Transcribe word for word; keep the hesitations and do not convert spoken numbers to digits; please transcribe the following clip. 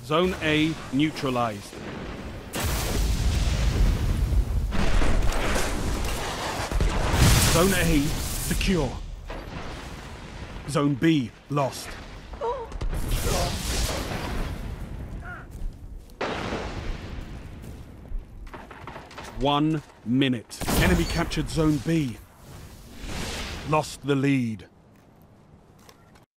Zone A neutralized. Zone A secure. Zone B lost. One minute. Enemy captured Zone B. Lost the lead.